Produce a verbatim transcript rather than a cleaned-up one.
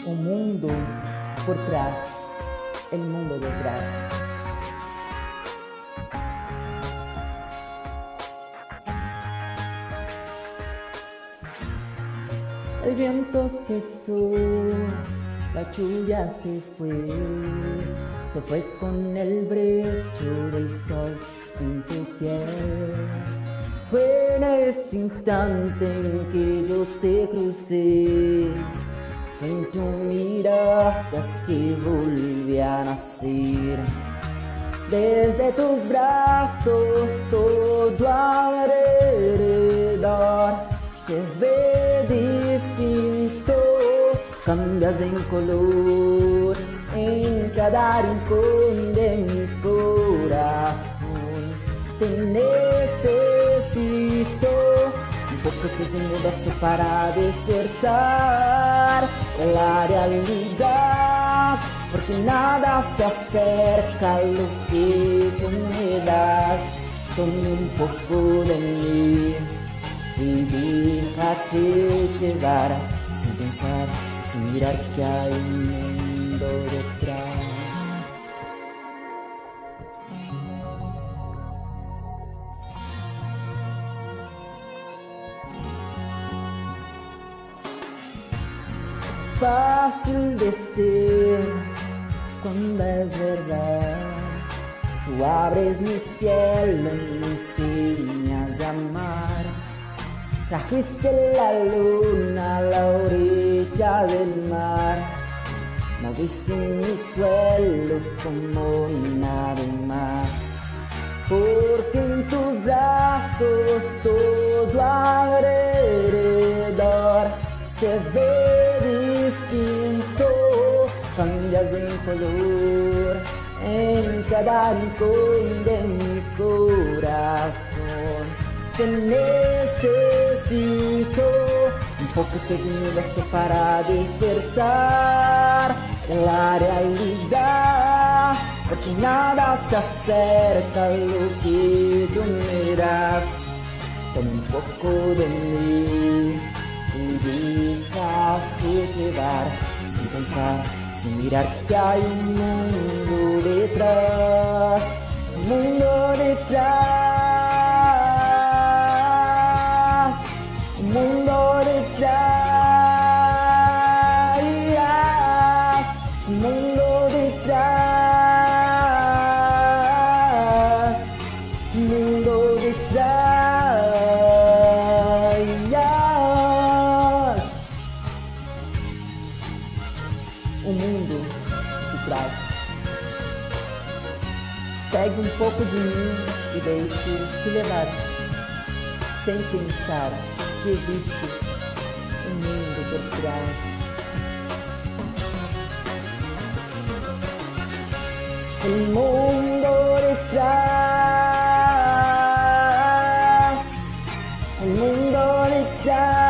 Un mundo por trás, el mundo detrás. El viento cesó, la lluvia se fue, se fue con el brillo del sol en tu piel. Fue en este instante en que yo te crucé, fue en tu mirada que volví a nacer. Desde tus brazos todo alrededor se ve distinto, cambias en color en cada rincón de mi corazón. Te necesito, un poco de universo para despertar la realidad, porque nada se acerca a lo que tú me das. Tome un poco de mí y déjate llevar, sin pensar, sin mirar que hay un mundo detrás. Fácil decir cuando es verdad. Tú abres mi cielo y me enseñas a amar. Trajiste la luna a la orilla del mar. Moviste mi suelo como nada más. Porque en tus brazos todo alrededor se ve distinto, cambias en color en cada rincón de mi corazón. Te necesito, un poco de universo para despertar la realidad, porque nada se acerca a lo que tú me das. Toma un poco de mí y déjate llevar, sin pensar, sin mirar que hay un mundo detrás, un mundo detrás, un mundo detrás, un mundo detrás, un mundo detrás. O mundo detrás. Pegue um pouco de mim e deixe-se levar, sem pensar que existe um mundo por trás. O mundo detrás, o mundo detrás.